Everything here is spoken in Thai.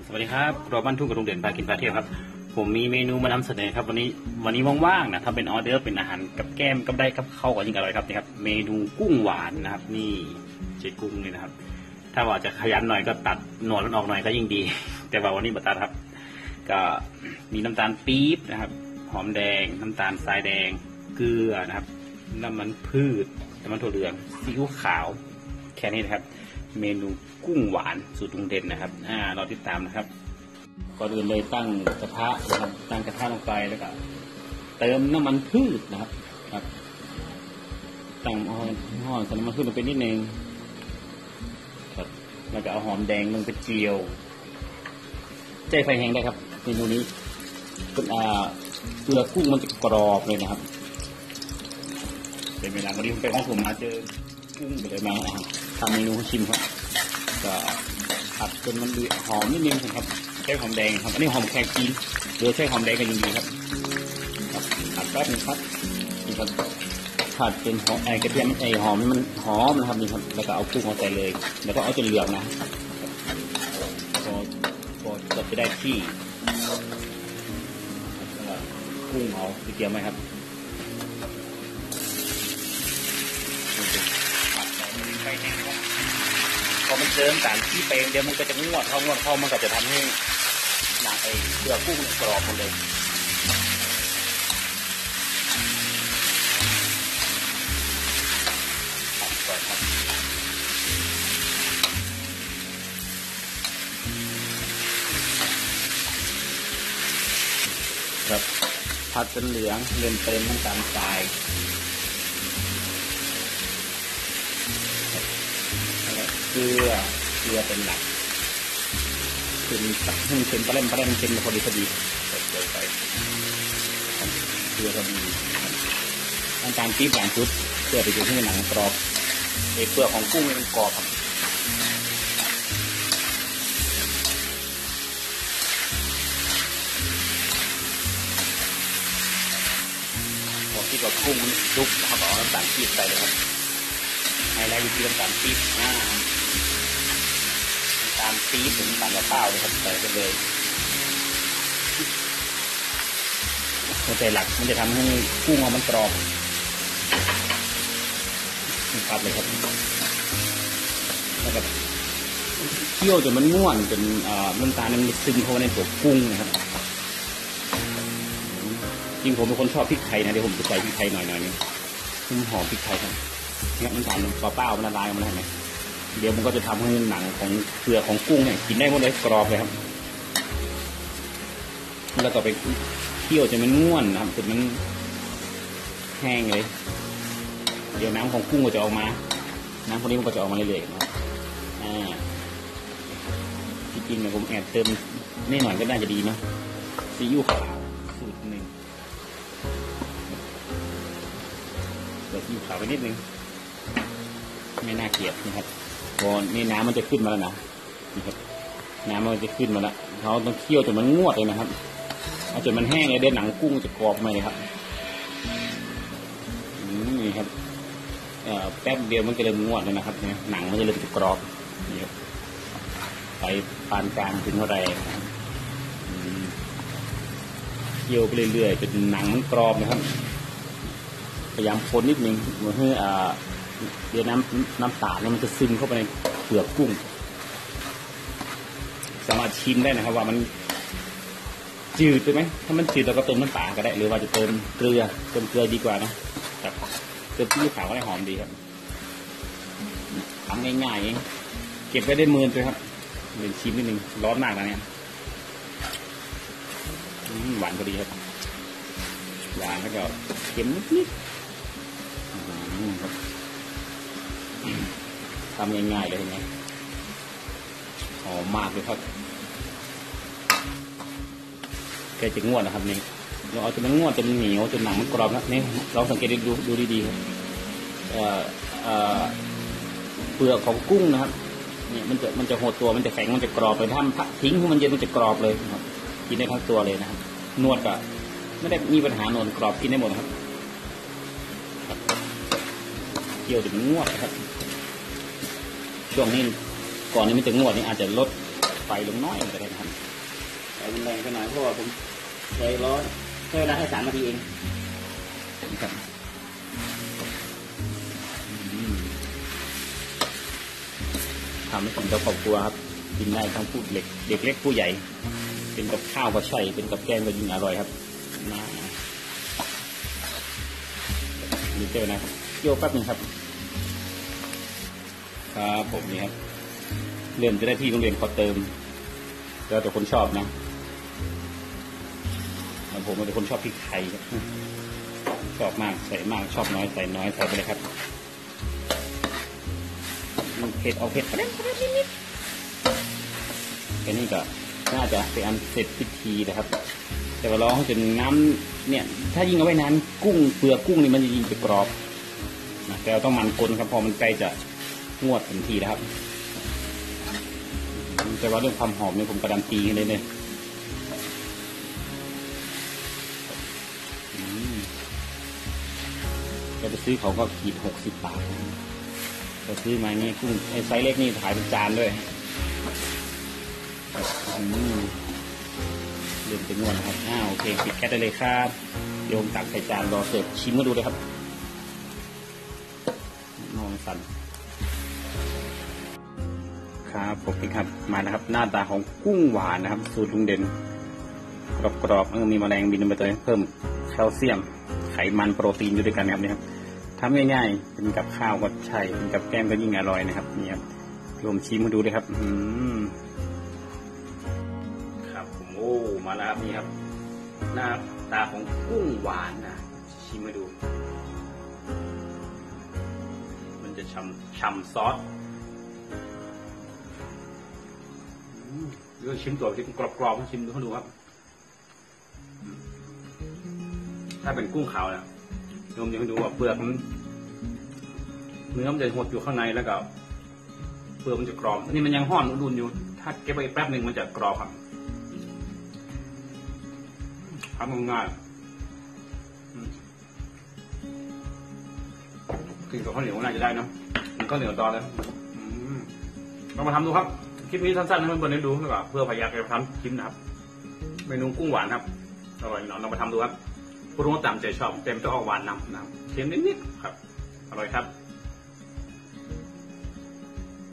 สวัสดีครับครัวบ้านทุ่งกระดุงเด่นพากินพาเที่ยวครับผมมีเมนูมานำเสนอครับวันนี้ว่างๆนะทำเป็นออเดอร์เป็นอาหารกับแก้มกับได้กับข้าวก็ยิ่งอร่อยครับนี่ครับเมนูกุ้งหวานนะครับนี่ใช้กุ้งนี่นะครับถ้าว่าจะขยันหน่อยก็ตัดหนวดมันออกหน่อยก็ยิ่งดีแต่ว่าวันนี้บัตรครับก็มีน้ำตาลปี๊บนะครับหอมแดงน้ำตาลทรายแดงเกลือนะครับน้ำมันพืชน้ำมันถั่วเหลืองซีอิ๊วขาวแค่นี้นะครับเมนูกุ้งหวานสูตรลุงเด่นนะครับเราติดตามนะครับก่อนอื่นเลยตั้งกระทะนะครับตั้งกระทะลงไปแล้วก็เติมน้ำมันพืชนะครับตั้งห่อใส่น้ำมันพืชลงไปนิดนึงครับแล้วก็เอาหอมแดงลงไปเจียวใจไฟแห้งได้ครับเมนูนี้เปลือกกุ้งมันจะกรอบเลยนะครับเป็นเวลาวันนี้ผมไปห้องผมมาเจอกุ้งไปเลยมาทำเมนูให้ชิมครับก็ผัดจนมันดูหอมนิดนึงครับใช้หอมแดงครับอันนี้หอมแขกจีนหรือใช้หอมแดงกันจริงๆครับผัดแป๊บนึงครับนี่ครับผัดเป็นหอมกระเทียมหอมมันหอมนะครับนี่ครับแล้วก็เอากุ้งเอาใส่เลยแล้วก็เอาจนเหลืองนะพอจะได้ที่กุ้งเอาไปเตรียมไหมครับพอมันเจอสารที่เป็นเดี๋ยวมันก็จะงวดเข้มันก็จะทำให้หนังเปลือกกุ้งกรอบหมดเลยผัดก่อนครับผัดจนเหลืองเริ่มเติมน้ำตาลทรายเกลือเป็นหลักเป็นให้มันเป็นปลาเล่มเป็นพอดีเติมไปเกลือพอดีน้ำตาลปี๊บหวานชุดเพื่อไปจนให้หนังกรอบเปลือกของกุ้งมันกรอบครับพอที่กับกุ้งมันลุกเขาเอาน้ำตาลปี๊บใส่เลยครับไฮไลท์อยู่ที่น้ำตาลปี๊บตามปี๊บถึงตามกระเป๋าเลยครับใส่ไปเลยหัวใจหลักมันจะทำให้กุ้งมันกรอบครับเลยครับแล้วก็เคี่ยวจนมันง่วนจนน้ำตาลมันซึมเข้าในตัวกุ้งนะครับจริงผมเป็นคนชอบพริกไทยนะเดี๋ยวผมจะใส่พริกไทยหน่อยนึงหอมพริกไทยครับเนี่ยน้ำตาลเปล่ามันละลายมันเห็นไหมเดี๋ยวมันก็จะทำให้หนังของเปลือกของกุ้งเนี่ยกินได้หมดเลยกรอบเลยครับแล้วก็ไปเคี่ยวจนมันง่วนนะครับจนมันแห้งเลยเดี๋ยวน้ำของกุ้งก็จะออกมาน้ำพวกนี้มันก็จะออกมาเรื่อยๆนะครับที่จริงเนี่ยผมแอบเติมนิดหน่อยก็น่าจะดีนะซีอิ๊วขาวสูตรหนึ่งเติมซีอิ๊วขาวไปนิดนึงไม่น่าเกลียดนะครับพอนี่น้ำมันจะขึ้นมาแล้วนะนี่ครับน้ำมันจะขึ้นมาแล้วเขาต้องเคี่ยวจนมันงวดเลยนะครับเอาจนมันแห้งเลยเดี๋ยวหนังกุ้งจะกรอบมาเลยครับนี่ครับแป๊บเดียวมันจะเริ่มงวดเลยนะครับเนี่ยหนังมันจะเริ่มจะกรอบนี่ครับไปปานกลางถึงเท่าไรเคี่ยวไปเรื่อยๆจนหนังมันกรอบนะครับพยายามคนนิดนึงเหมือนให้เดี๋ยวน้ำตาลมันจะซึมเข้าไปในเปลือกกุ้งสามารถชิมได้นะครับว่ามันจืดไหมถ้ามันจืดเราก็เติมน้ำตาลก็ได้หรือว่าจะเติมเกลือดีกว่านะครับเติมซีอิ๊วขาวก็ได้หอมดีครับทำง่ายๆเองเก็บไว้ได้มือเลยครับเดี๋ยวชิมนิดนึงร้อนมากนะเนี่ยหวานพอดีครับหวานแล้วก็เค็มนิดครับทำง่ายๆเลยเห็นไหมหอมมากเลยครับแค่จะงวดนะครับนี่เราเอาจนมันงวดจนเหนียวจนหนังมันกรอบนะนี่เราสังเกตดูดีๆครับเปลือกของกุ้งนะครับนี่มันจะหดตัวมันจะแข็งมันจะกรอบเลยถ้าทิ้งให้มันเย็นมันจะกรอบเลยครับกินได้ทั้งตัวเลยนะครับนวดก็ไม่ได้มีปัญหานวดกรอบกินได้หมดครับเคี่ยวจนมันงวดครับช่วงนี้ก่อนนี้มันจะงวดนี่อาจจะลดไฟลงน้อยก็ได้นะครับแต่มันแรงไปหน่อยเพราะว่าผมใช้ร้อนใช้เวลาแค่3 นาทีเองครับทำให้กินกับครอบครัวครับกินได้ทั้งผู้เด็กเล็กผู้ใหญ่เป็นกับข้าวก็ใช่เป็นกับแกงก็ยิ่งอร่อยครับนะนี่เจอนะครับเกี่ยวแป๊บนึงครับครับผมนี่ครับเริ่มจะได้ที่โรงเรียนขอเติมแล้วแต่คนชอบนะผมเป็นคนชอบพริกไทยครับชอบมากใส่มากชอบน้อยใส่น้อยใส่ไปเลยครับเผ็ดเอาเผ็ดนิดแค่นี้ก็น่าจะเป็นอันเสร็จพิธีนะครับแต่ว่าร้องจนน้ำเนี่ยถ้ายิ่งเอาไว้นานกุ้งเปลือกกุ้งนี่มันจะยิ่งจะกรอบนะแต่เราต้องมันคนครับพอมันใกล้จะงวดทันทีนะครับแต่ว่าเรื่องความหอมเนี่ยผมการันตีเลยเนี่ยจะไปซื้อเขาก็ขีด60 บาทจะซื้อมาเนี่ยกุ้งไอ้ไซส์เล็กนี่ขายเป็นจานด้วยเริ่มจะงวดนะครับโอเคปิดแก๊สได้เลยครับโยมตักใส่จานรอเสิร์ฟชิมมาดูเลยครับนองสันครับผมครับมานะครับหน้าตาของกุ้งหวานนะครับสูตรลุงเด่นกรอบๆมีแมลงบินมาตัวเพิ่มแคลเซียมไขมันโปรตีนอยู่ด้วยกันครับนี่ครับทำง่ายๆเป็นกับข้าวก็ใช่เป็นกับแกล้มก็ยิ่งอร่อยนะครับนี่ครับโยมชิมมาดูเลยครับครับผมโอ้มาแล้วครับนี่ครับหน้าตาของกุ้งหวานนะชิมมาดูมันจะฉ่ำซอสเดี๋ยวชิมตัวที่กรอบๆชิมดูให้ดูครับถ้าเป็นกุ้งขาวนะโยมจะให้ดูว่าเปลือกมันเนื้อมันจะหดอยู่ข้างในแล้วก็เปลือกมันจะกรอบนี่มันยังห่อนอุ่นอยู่ถ้าเก็บไปแป๊บหนึ่งมันจะกรอบครับทำง่ายกินกับข้าวเหนียวน่าจะได้นะมันข้าวเหนียวตอนแล้วลองมาทำดูครับคลิปนี้สั้นๆให้เพื่อนๆได้ดูดีกว่าเพื่อพยายามจะทำคลิปนะครับเมนูกุ้งหวานครับอร่อยลองมาทำดูครับผู้รู้ตามใจชอบเต็มจะออกหวานนำนะครับเค็มนิดๆครับอร่อยครับ